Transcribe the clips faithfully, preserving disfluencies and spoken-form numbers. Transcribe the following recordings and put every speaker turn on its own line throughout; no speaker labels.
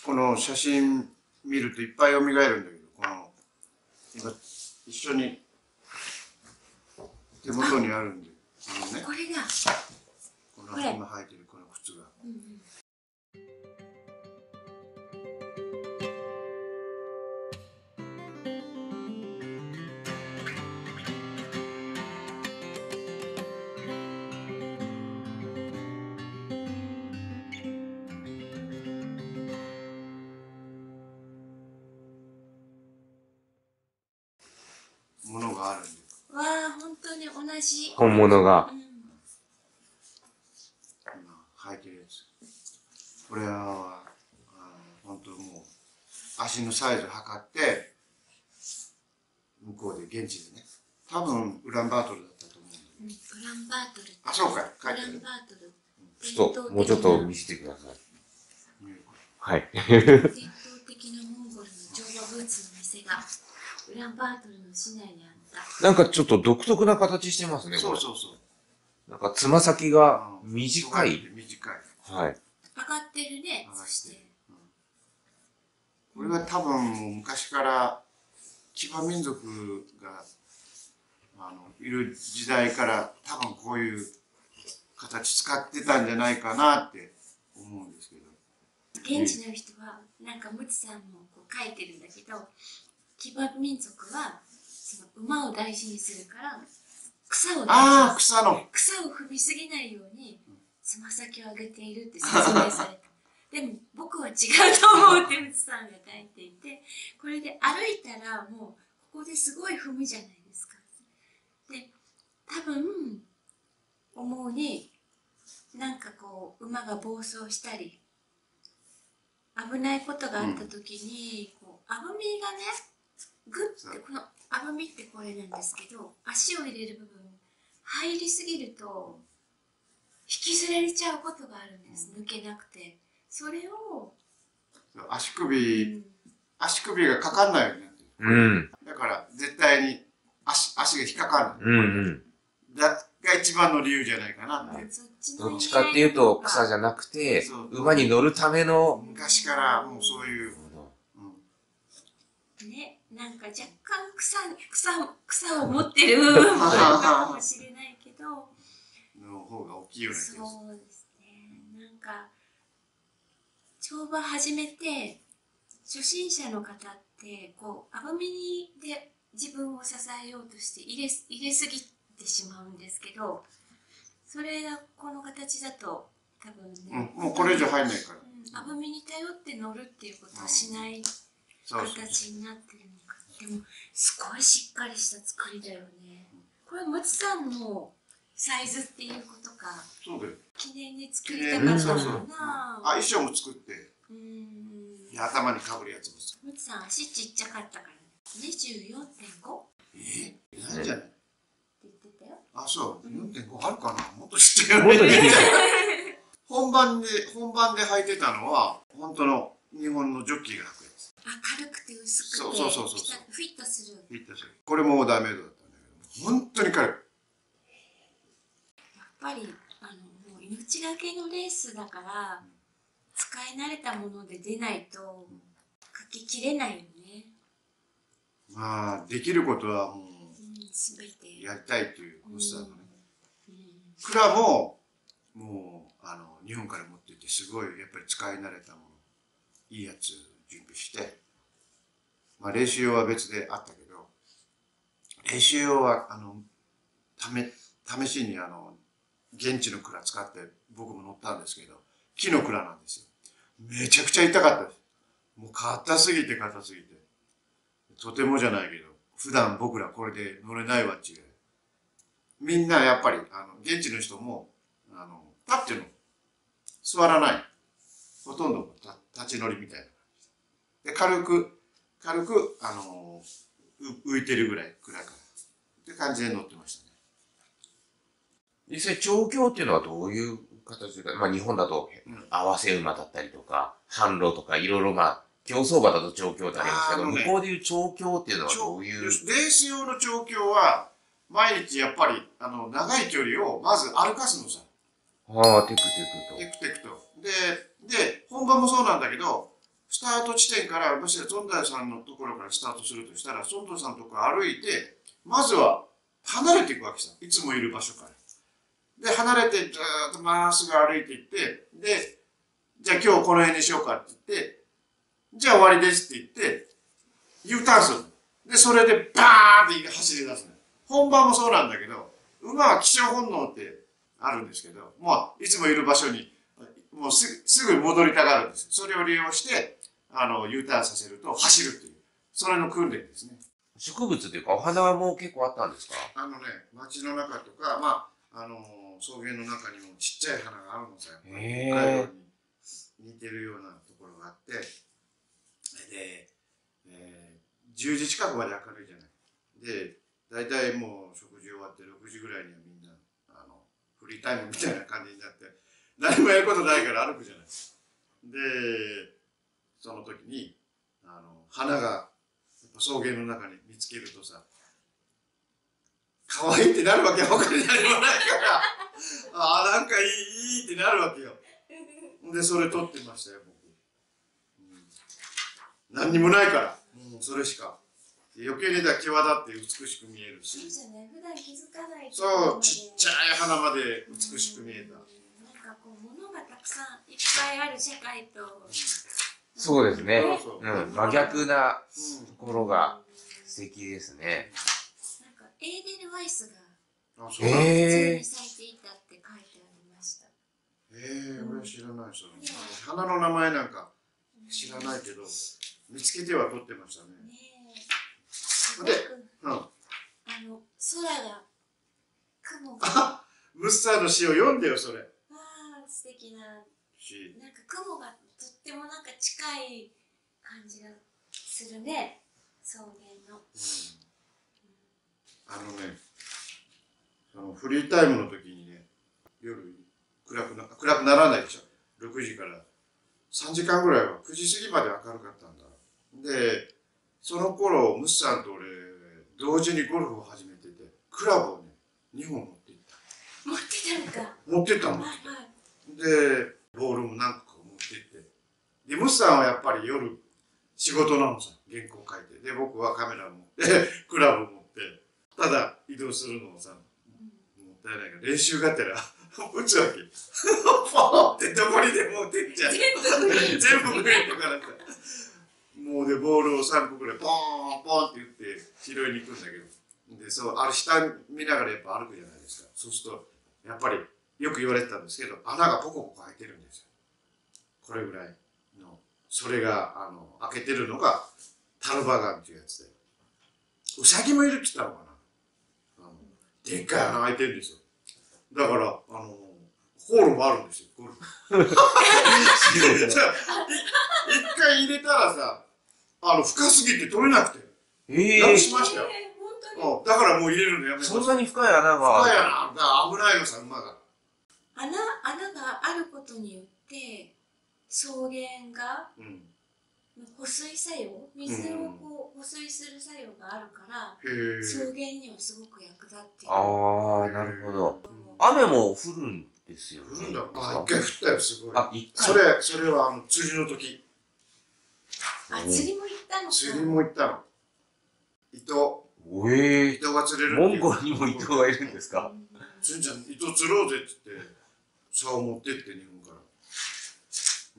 この写真見るといっぱい蘇るんだけど、この今一緒に手元にあるんで、このね、
これだ。
この今履いてるこの靴が。
うんうん、
ものがあるんで。
わあ、本当に同じ。
本物が。
うん、
今履いてるやつ。これは、本当もう、足のサイズ測って、向こうで現地でね。多分、ウランバートルだったと思うんだけど。
ウランバートル。
あ、そうか、
ウラ
書いてある。
ンバートル。
ちょっと、もうちょっと見せてください。はい。
伝統的なモンゴルの乗馬ブーツの店が、ウランバートルの市内にあった。
なんかちょっと独特な形してますね、
そうそうそう。
なんかつま先が短い。
短い。
はい。
上がってるね、そして。
これは多分もう昔から騎馬民族があのいる時代から多分こういう形使ってたんじゃないかなって思うんですけど。
現地の人はなんかムツさんもこう書いてるんだけど、騎馬民族はその馬を大事にするから草を
ああ草の
草を踏みすぎないようにつま先を上げているって説明された。でも僕は違うと思うってムツさんが書いていて、これで歩いたらもうここですごい踏むじゃないですか。で多分思うになんかこう馬が暴走したり危ないことがあった時に、うん、こうあぶみがねグッてこのあぶみってこれなんですけど、足を入れる部分入りすぎると引きずられちゃうことがあるんです、うん、抜けなくて。それを
足首、うん、足首がかかんないようになってる、
うん、
だから絶対に 足, 足が引っかかる、
うんうん、
だが一番の理由じゃないかなって。
どっちかっていうと草じゃなくて馬に乗るための
昔からもうそういう、
うん、ね、なんか若干草草草を持ってる部分もあるかもしれないけど
の方が大きいような気がする。
そうですね。なんか乗馬始めて初心者の方ってこうあぶみで自分を支えようとして入れ入れすぎてしまうんですけど、それがこの形だと多分ね、
うん、もうこれ以上入んないから、
うん、あぶみに頼って乗るっていうことはしない形になってるのか。でもすごいしっかりした作りだよね。これムツさんのサイズっていうことか。
そうだよ。
記念に作りたかったのかな。
あ、衣装も作って。
うん。
頭にかぶるやつも。
ムツさん足ちっちゃかったからね。にじゅうよんてんご？
えー、なんじゃない？って
言ってたよ。
あ、そう。よんてんごあるかな。もっとちっちゃいよね。本番で本番で履いてたのは本当の日本のジョッキーが履くやつ。
あ、軽くて薄くて。
そうそうそうそう。
フィットする。
フィットする。これもダメだったんだけど、本当に軽い。
やっぱりあのもう命がけのレースだから、うん、使い慣れたもので出ないと書ききれないよね。
まあできることはもう、うん、
全て
やりたいというコースだのね。クラももうあの日本から持っていてすごいやっぱり使い慣れたものいいやつ準備して、まあ練習用は別であったけど、練習用はあのため試しにあの現地の蔵使って僕も乗ったんですけど、木の蔵なんですよ。めちゃくちゃ痛かったです。もう硬すぎて硬すぎて。とてもじゃないけど、普段僕らこれで乗れないわっちゅう。みんなやっぱり、あの、現地の人も、あの、立っていうの、座らない。ほとんど立ち乗りみたいな感じで。で、軽く、軽く、あの、浮いてるぐらい、くらいから。って感じで乗ってましたね。
実際調教っていうのはどういう形でか、まあ日本だと合わせ馬だったりとか、販路とかいろいろまあ競走馬だと調教ってありますけど、ね、向こうでいう調教っていうのはどういう？レー
ス用の調教は毎日やっぱりあの長い距離をまず歩かすのさ。
ああ、テクテクと。
テクテクと。で、で、本番もそうなんだけど、 スタート地点から私がゾンダイさんのところからスタートするとしたら、ゾンダイさんのところ歩いて、まずは離れていくわけさ。いつもいる場所から。で、離れて、ずーっとまっすぐ歩いていって、で、じゃあ今日この辺にしようかって言って、じゃあ終わりですって言って、U ターンする。で、それでバーンって走り出すの。本番もそうなんだけど、馬は気象本能ってあるんですけど、もういつもいる場所に、もうすすぐ戻りたがるんです。それを利用して、あの、U ターンさせると走るっていう、それの訓練ですね。
植物というか、お花も結構あったんですか？
あのね、街の中とか、まあ、あの、草原の中にもちっちゃい花があるのさ、やっぱり北海道に似てるようなところがあって、で、えー、じゅうじ近くまで明るいじゃない。で、大体もう食事終わってろくじぐらいにはみんな、あの、フリータイムみたいな感じになって、何もやることないから歩くじゃない。で、その時に、あの、花が、草原の中に見つけるとさ、可愛いってなるわけよ。他に何もないから。ああ、なんかいい、いいってなるわけよ。で、それ撮ってましたよ、僕。うん、何にもないから、もうそれしか。余計にだ際立って美しく見えるし。
そうじゃね、普段気づかない。
そう、ちっちゃい花まで美しく見えた。
なんかこう、物がたくさんいっぱいある社会と。
そうですね。
そうそう、
うん、真逆なところが素敵ですね。
なんかエーデルワイスが
あ、そう
へ
なんだ。
え
普通に咲いていたって書いてありました。
ええ、俺は知らないそれ。花の名前なんか知らないけど、見つけては撮ってましたね。
ねえ。すごく、
うん。
あの、空が、雲が、
あ、ムッサーの詩を読んでよ、それ。
ああ、素敵な、
詩。
なんか雲がとってもなんか近い感じがするね、草原の。
うん、あのね、そのフリータイムの時にね、夜暗くな、暗くならないでしょ。ろくじからさんじかんぐらいはくじ過ぎまで明るかったんだ。で、その頃、ムッサンと俺、同時にゴルフを始めてて、クラブをね、にほん持って行った。
持ってたのか。
持ってったの。
はいはい。
で、ボールも何個か持って行って。で、ムッサンはやっぱり夜、仕事なのさ、原稿書いて。で、僕はカメラ持って、クラブ持って、ただ移動するのをさ、もったいないから練習がてら打つわけ。ポーンってどこにでも打ってっちゃう。全部グリーンとかなんか。もうで、ボールをさんこぐらいポーンポーンって打って拾いに行くんだけど。で、そう、あれ下見ながらやっぱ歩くじゃないですか。そうすると、やっぱりよく言われてたんですけど、穴がポコポコ開いてるんですよ。これぐらいの。それが、あの、開けてるのがタルバガンっていうやつで。ウサギもいるって言ったのかな。あのでっかい穴開いてるんですよ。だから、あの、ホールもあるんですよ、ゴルフ。一回入れたらさ、あの、深すぎて取れなくて。
ええ
やめしましたよ。
えー、本当に。
うん、だからもう入れるのやめました。
そんなに深い穴が。
深い穴。だから危ないのさ、馬が。
穴、穴があることによって草原が
うん。
保水作用、水をこう保水する作用があるから
へえ。
草原にはすごく役立っている。
ああ、なるほど。
うん
雨も降るんですよね。
降るんだ。あ、一回降ったよ、すごい。
あ、一回。
それ、それはあの釣りの時。
あ、釣りも行ったのか。
釣りも行ったの。糸、
おえー、
糸が釣れる
モン
っていう。
ゴルにも糸がいるんですか？
つんちゃん、糸釣ろうぜって言って、竿を持ってって、日本から。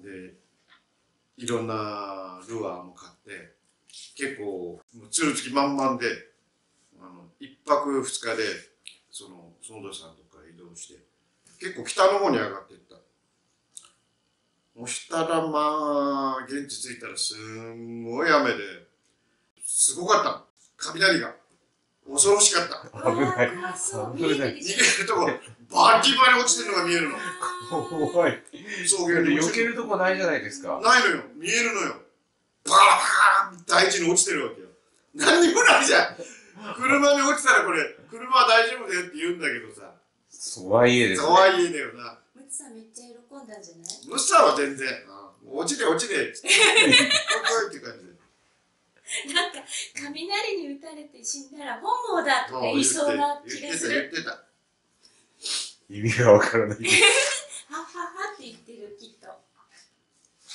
で、いろんなルアーも買って、結構、もう釣る気満々で、あの、一泊二日で、その、園田さんとか移動して、結構北の方に上がっていった。そしたらまあ、現地着いたらすんごい雨で、すごかったの。雷が。恐ろしかった。
うわー、
危ない
怖そう。
危ない
見えるで
逃
し
げるとこ、バキバキ落ちてるのが見えるの。
ょ。
怖い。
草原に
避け
落ちてる。
るとこないじゃないですか。
ないのよ。見えるのよ。バーン大地に落ちてるわけよ。何にもないじゃん。車に落ちたらこれ、車は大丈夫だよって言うんだけどさ。
そうはいえですね。
可愛いだよな。
ムツさんめっちゃ喜んだんじゃない？
ムッサーは全然。落ちて落ちて。かっこいいって感じで。
なんか雷に打たれて死んだら本望だって言いそうな気がする。
言ってた、
意味がわからない。
はっはっはって言ってるきっと。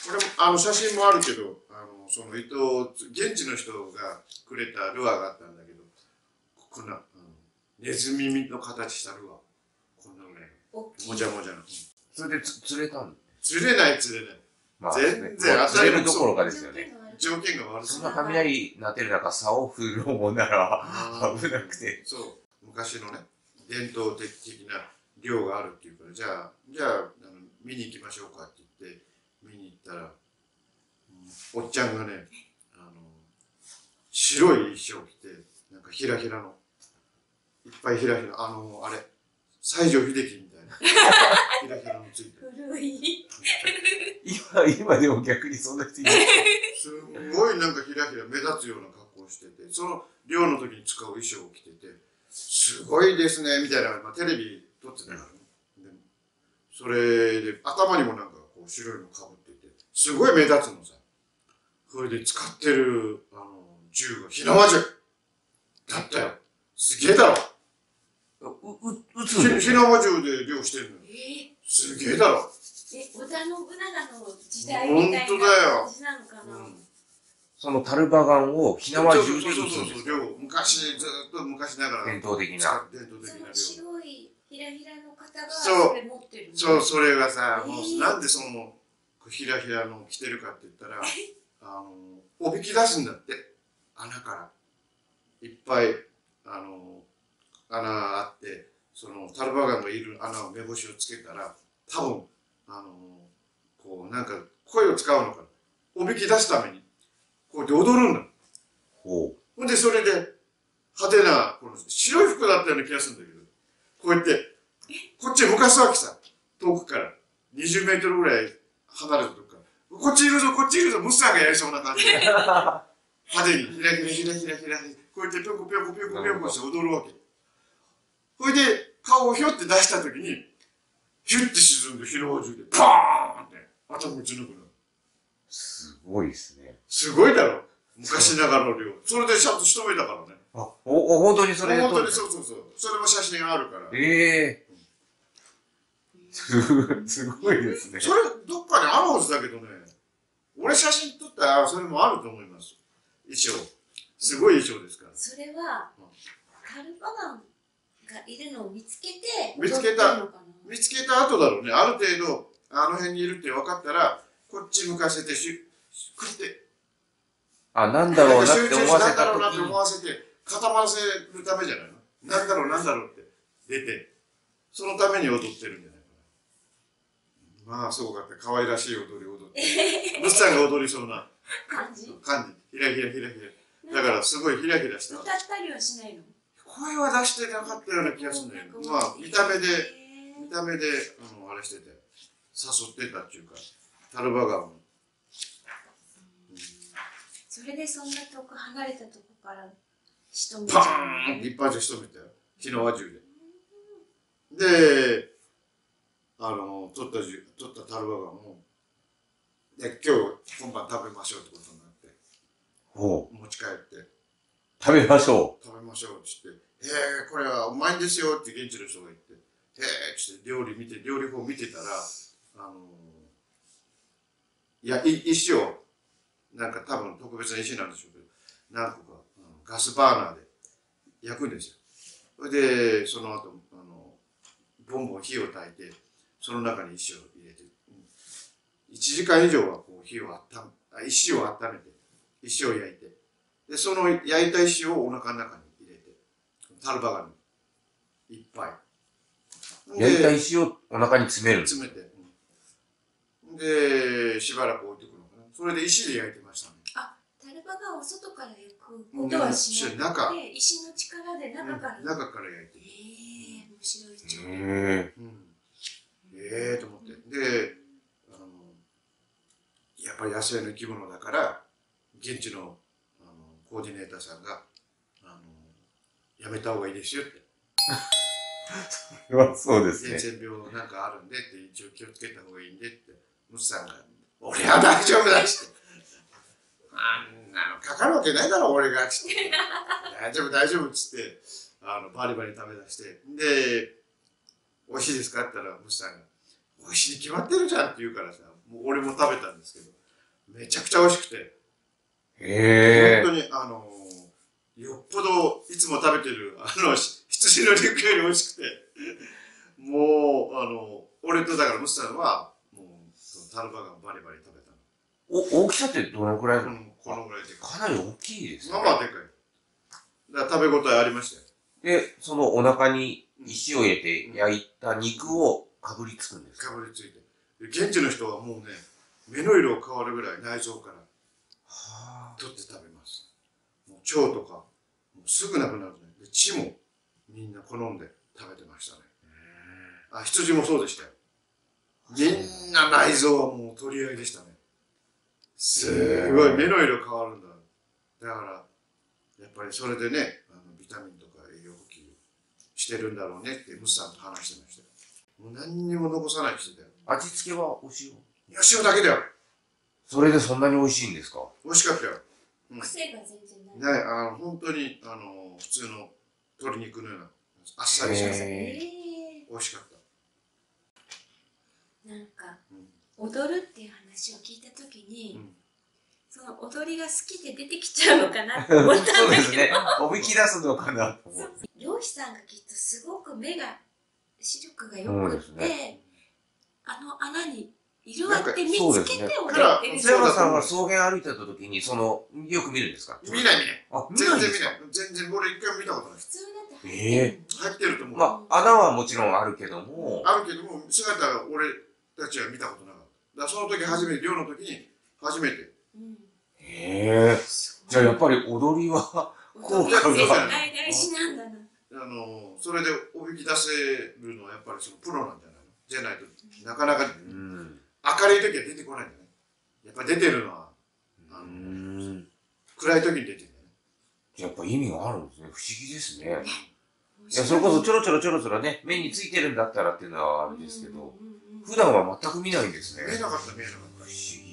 これもあの写真もあるけど、あのその伊藤、現地の人がくれたルアーがあったんだけど、こんな、うん、ネズミの形したルアー。こんなぐらいの。もじゃもじゃの。
それでつ釣れたん
釣れない釣れない。
まあ、
全然
釣れるどころかですよね。
条件が悪すぎる。
そんな雷鳴ってる中、竿を振るもんなら危なくて。
そう。昔のね、伝統的な漁があるっていうから、じゃあ、じゃあ、あの見に行きましょうかって言って、見に行ったら、うん、おっちゃんがね、あの、白い衣装を着て、なんかひらひらの、いっぱいひらひら、あの、あれ、西城秀樹みたいな、ひらひらのついてる。
古い。
今、今でも逆にそんな人いる。
すんごいなんかひらひら目立つような格好をしてて、その漁の時に使う衣装を着てて、すごいですね、みたいな、まあ、テレビ撮ってたからね。でそれで、頭にもなんかこう白いのかぶってて、すごい目立つのさ。それで使ってる、あの、銃が火縄銃だったよ。すげえだろ。
う、う、撃つんです
火縄銃で漁してるのよ。
えー、
すげえだろ。
え、織田信長の時代みたいな感じなのかな。
そのタルバガンを火縄銃で撃つんです
そうそうそう、昔、ずっと昔ながら。
伝統的な。
伝統的な漁。
その白いひらひらの方がそれ持ってるの。
そう、それがさ、もうなんでそのひらひらの着てるかって言ったら、あの、おびき出すんだって。穴から。いっぱい、あの、穴あって、そのタルバガンがいる穴を目星をつけたら、多分、あの、こう、なんか声を使うのかな。おびき出すために、こうやって踊るんだ。
ほう。
ほんで、それで、派手な、この白い服だったような気がするんだけど、こうやって、こっちへ向かすわけさ。遠くから。にじゅうメートルぐらい離れたとこから。こっちいるぞ、こっちいるぞ、ムッサンがやりそうな感じで。派手に、ひらひらひらひらひらひら、こうやってぴょこぴょこぴょこぴょこして踊るわけ。ほいで、顔をひょって出したときに、ヒュッて沈んで、火の銃で、パーンって、頭打ち抜くの。
すごいですね。
すごいだろ。昔ながらの量。それでちゃんと仕留めたからね。
あ、お、お、本当にそれで
本当にそうそうそう。それも写真あるから。
ええー。す、すごいですね。
それ、どっかにあるはずだけどね。俺写真撮ったら、それもあると思います。衣装。すごい衣装ですから。
それは、タルバガンがいるのを見つけて、
見つけた、見つけた後だろうね。ある程度、あの辺にいるって分かったら、こっち向かせて、しゅ、食って。
あ、なんだろうなって思わせ
なんだ
た
ろうなって
時
思わせて、固まらせるためじゃないの。なんだろう、なんだろうって出て、そのために踊ってるんじゃないかな。まあ、そうかって、可愛らしい踊りを踊って。ムッさんが踊りそうな
感じ
感じ。ひらひらひらひら。だから、すごいひらひらした。
歌ったりはしないの？
声は出してなかったような気がするんだよ。まあ、見た目で、見た目で、あの、あれしてて、誘ってたっていうか、タルバガンを。
それでそんな遠く離れたとこから仕留め
パ
ちゃう
ーンって一発で仕留めたよ。火縄銃で。で、あの、取った銃、取ったタルバガンを、で、今日今晩食べましょうってことになって、
ほう。
持ち帰って、
食べましょ
食べましょうって言って、へえ、これはうまいんですよって現地の人が言って、へえって料理見て、料理法見てたら、あの、いや、い石を、なんか多分特別な石なんでしょうけど、何個か、うん、ガスバーナーで焼くんですよ。それで、その後、あの、ボンボン火を焚いて、その中に石を入れて、いちじかん以上はこう火を温め、石を温めて、石を焼いて、で、その焼いた石をお腹の中に入れて、タルバガンにいっぱい。
う。焼いた石をお腹に詰める。
詰めて。うん、で、しばらく置いておくのかな。それで石で焼いてましたね。
あ、タルバガンを外から焼くことはしなくて、石の力で中から、うん、
中から焼いて。
ええー、面白いじゃん。
へえ。
うん。ええー、と思って。で、あの、やっぱり野生の生き物だから、現地のあのコーディネーターさんが、あの、やめた方がいいですよって。
それはそうですね。
伝染病なんかあるんでって、一応気をつけた方がいいんでって、ムスさんが、俺は大丈夫だっつって。あんなのかかるわけないだろ、俺がっつって。大丈夫、大丈夫っつって、あの、バリバリ食べ出して。で、美味しいですかって言ったら、ムスさんが、美味しいに決まってるじゃんって言うからさ、 もう俺も食べたんですけど、めちゃくちゃ美味しくて、
へえ。
本当に、あのー、よっぽどいつも食べてる、あの、羊の肉より美味しくて、もう、あの、俺とだからムスさんは、もう、そのタルバガンバリバリ食べたの。
お、大きさってどのくらいなの？
うん、このぐらいでかい。
かなり大きいですね。
まあまあでかい。だから食べ応えありましたよ。
で、そのお腹に石を入れて焼いた肉をかぶりつくんですか？
かぶりついて。で現地の人はもうね、目の色変わるぐらい内臓から取って食べます。もう腸とか、もうすぐなくなるね。で血もみんな好んで食べてましたね。あ、羊もそうでしたよ。みんな内臓はもう取り合いでしたね。すごい目の色変わるんだ。だから、やっぱりそれでね、あのビタミンとか栄養補給してるんだろうねってムスさんと話してましたよ。もう何にも残さない人だよ。
味付けはお塩？
いや、塩だけだよ。
それでそんなに美味しいんですか？
美味しかったよ。うん、
癖が全然ない。
ね、あの、本当に、あの、普通の鶏肉のような、あっさりしてて、
へ
え
美味しかった。
ー、なんか、
うん、
踊るっていう話を聞いたときに、
うん、
その踊りが好きで出てきちゃうのかなって思ったんだけど。
そうですね。おびき出すのかなと思う。
漁師さんがきっとすごく目が、視力が良
そう
くって、
ですね。
あの穴にいるわって見つけて
そう
踊
ですね
ってる。
津山さんは草原歩いてた時に、その、よく見るんですか？
見ない見ない。
あ、見
全
ないんですか？
然見ない。全然俺一回も見たことない。
普通だって入
え
ってるのに
入ってると思う。
まあ、穴はもちろんあるけども、
あるけども、姿が俺たちは見たことなかった。だからその時初めて、漁の時に初めて。
うん
へえ。じゃあやっぱり踊りは、効果が
絶対大事なんだな。
あの、それでおびき出せるのはやっぱりそのプロなんじゃないの？じゃないとなかなか
うん。
明るい時は出てこないんだね。やっぱ出てるのは、あ
う
の、
ん。
暗い時に出てるんだね。
やっぱ意味があるんですね。不思議ですね。いや、それこそちょろちょろちょろちょろね、目についてるんだったらっていうのはあるんですけど、普段は全く見ないんですね。
見えなかった見えなかった。
不思議。